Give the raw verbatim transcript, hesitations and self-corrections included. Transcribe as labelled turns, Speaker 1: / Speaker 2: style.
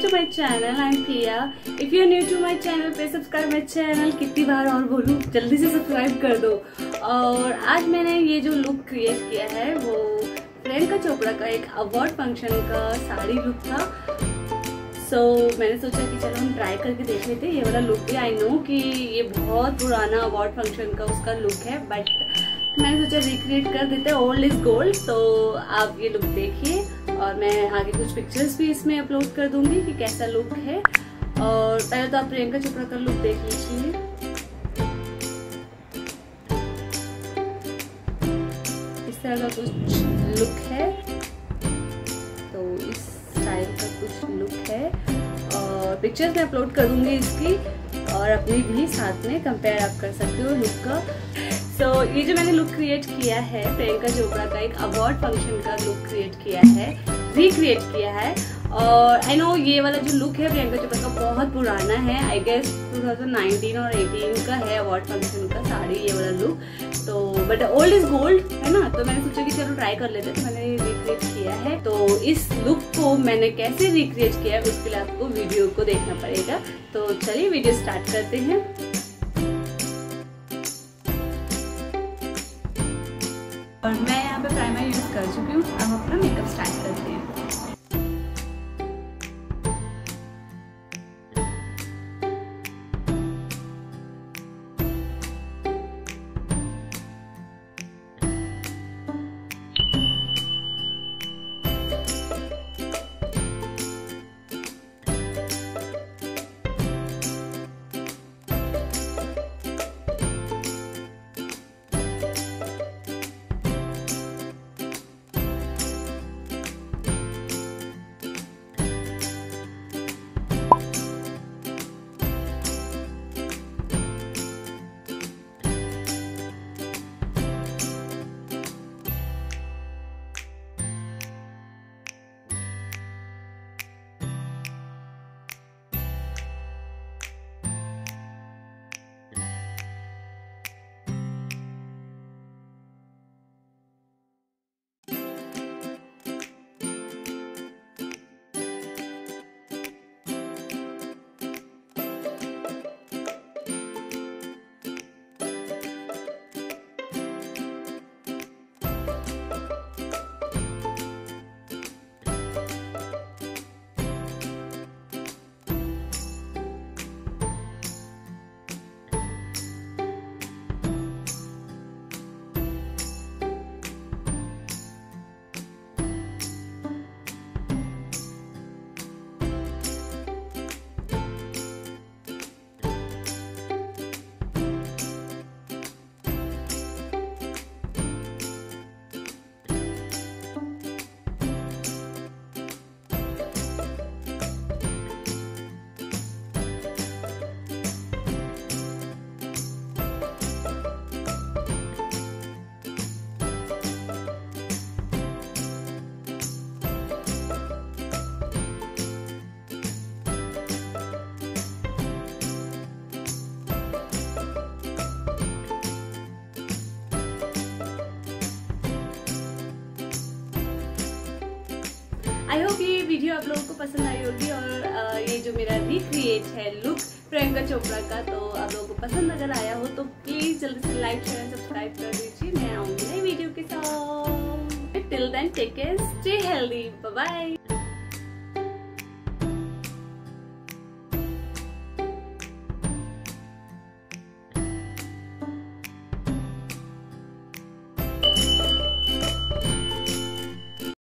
Speaker 1: to my channel. I'm Priya. If you're new to my channel, please subscribe my channel. कितनी बार और बोलूँ, जल्दी से सब्सक्राइब कर दो। और आज मैंने ये जो लुक क्रिएट किया है वो प्रियंका चोपड़ा का एक अवार्ड फंक्शन का साड़ी लुक था। सो so, मैंने सोचा कि चलो हम ट्राई करके देख लेते हैं ये वाला लुक भी। आई नो कि ये बहुत पुराना अवार्ड फंक्शन का उसका लुक है, बट मैंने सोचा रिक्रिएट कर देते हैं। Old is gold. तो आप ये लुक देखिए और मैं आगे कुछ पिक्चर्स भी इसमें अपलोड कर दूंगी कि कैसा लुक है। और पहले तो आप प्रियंका चोपड़ा का लुक देख लीजिए। इस तरह का कुछ लुक है, तो इस स्टाइल का कुछ लुक है और पिक्चर्स मैं अपलोड कर दूंगी इसकी, और अपनी भी साथ में कंपेयर आप कर सकते हो लुक का। सो so, ये जो मैंने लुक क्रिएट किया है प्रियंका चोपड़ा का एक अवार्ड फंक्शन का लुक क्रिएट किया है, रिक्रिएट किया है। और आई नो ये वाला जो लुक है प्रियंका चोपड़ा का बहुत पुराना है, I guess two thousand nineteen और एटीन का है अवार्ड फंक्शन का साड़ी ये वाला लुक। तो बट ओल्ड इज गोल्ड है ना, तो मैंने सोचा कि चलो ट्राई कर लेते हैं, तो मैंने रिक्रिएट किया है। तो इस लुक को मैंने कैसे रिक्रिएट किया है उसके लिए आपको वीडियो को देखना पड़ेगा। तो चलिए वीडियो स्टार्ट करते हैं। और मैं यहाँ पे प्राइमर यूज कर चुकी हूँ, अब अपना मेकअप स्टार्ट करते हैं। आई होप ये वीडियो आप लोगों को पसंद आई होगी, और आ, ये जो मेरा रिक्रिएट है लुक प्रियंका चोपड़ा का, तो आप लोगों को पसंद अगर आया हो तो प्लीज जल्दी से लाइक शेयर सब्सक्राइब कर दीजिए। मैं आऊंगी नई वीडियो के साथ। Till then take care, stay healthy, bye bye.